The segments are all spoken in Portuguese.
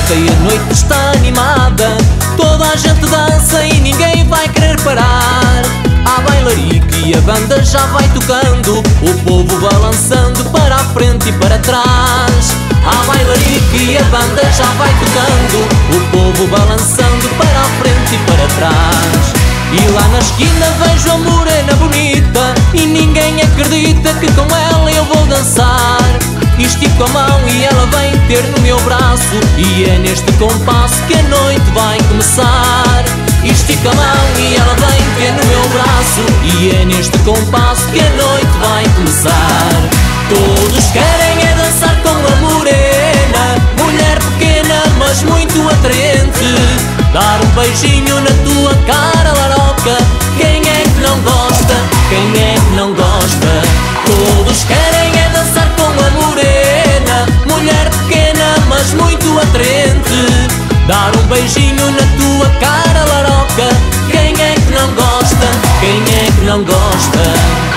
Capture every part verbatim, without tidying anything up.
alta e a noite está animada. Toda a gente dança e ninguém vai querer parar. Há bailarico e a banda já vai tocando, o povo balançando para a frente e para trás. Há bailarico e a banda já vai tocando, o povo balançando para a frente e para trás. E lá na esquina vejo a morena bonita e ninguém acredita que com ela eu vou dançar. Estico a mão e ela vem ter no meu braço, e é neste compasso que a noite vai começar. Estico a mão e ela vem ter no meu braço, e é neste compasso que a noite vai começar. Todos querem é dançar com a morena, mulher pequena mas muito atraente. Dar um beijinho na tua cara, laroca, quem é que não gosta? Quem é que não gosta? Todos querem é dançar com a morena, mulher pequena mas muito atraente. Dar um beijinho na tua cara, laroca, quem é que não gosta? Quem é que não gosta?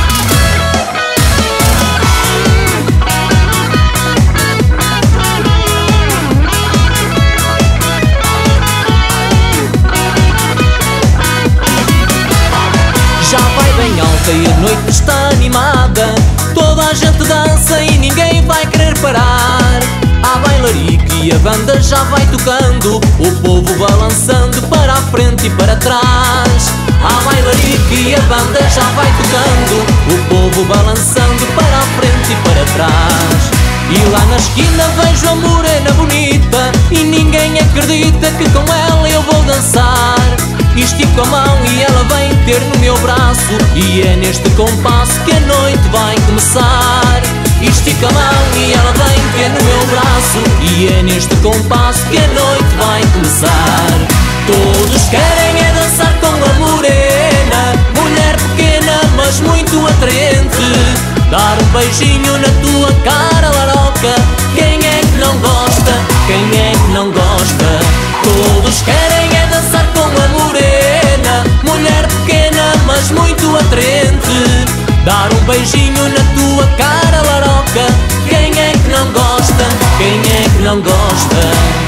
Já vai bem alta e a noite está animada. Toda a gente dança e ninguém vai querer parar. Há bailarico e a banda já vai tocando, o povo balançando para a frente e para trás. Há bailarico e a banda já vai tocando, o povo balançando para a frente e para trás. E lá na esquina vejo a morena bonita e ninguém acredita que com ela eu vou dançar. Estico a mão e ela vem ter no meu braço, e é neste compasso que a noite vai começar. Estico a mão e ela vem ter no meu braço, e é neste compasso que a noite vai começar. Todos querem é dançar com a morena, mulher pequena mas muito atraente. Dar um beijinho na tua cara, laroca, quem é que não gosta? Quem é que não gosta? Todos querem é dançar com a morena, mulher pequena mas muito atraente. Dar um beijinho na tua cara, laroca, quem é que não gosta? Quem é que não gosta?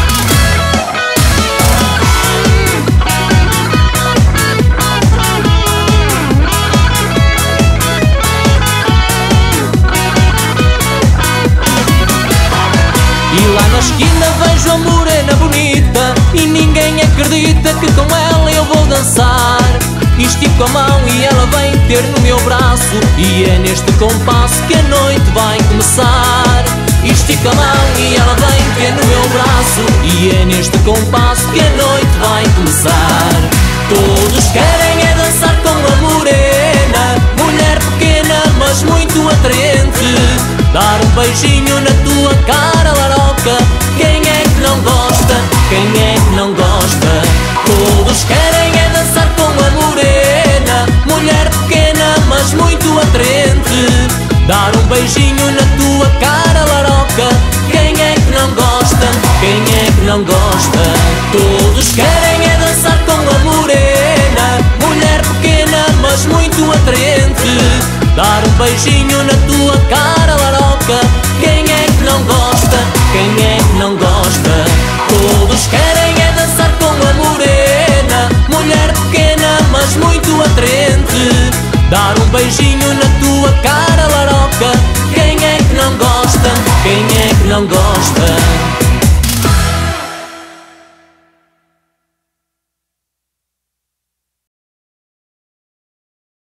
E lá na esquina vejo a morena bonita e ninguém acredita que com ela eu vou dançar. Estico a mão e ela vem ter no meu braço, e é neste compasso que a noite vai começar. Estico a mão e ela vem ter no meu braço, e é neste compasso que a noite vai começar. Todos querem é dançar com a morena, mulher pequena mas muito atraente. Dar um beijinho na tua cara, laroca, quem é que não gosta? Quem é que não gosta? Todos querem é dançar com a morena, mulher pequena mas muito atraente. Dar um beijinho na tua cara, laroca, quem é que não gosta? Quem é que não gosta? Todos querem é dançar com a morena, mulher pequena mas muito atraente. Dar um beijinho na tua cara, laroca, quem é que não gosta? Quem é que não gosta? Todos querem é dançar com a morena, mulher pequena mas muito atraente. Dar um beijinho na tua cara, laroca, quem é que não gosta? Quem é que não gosta?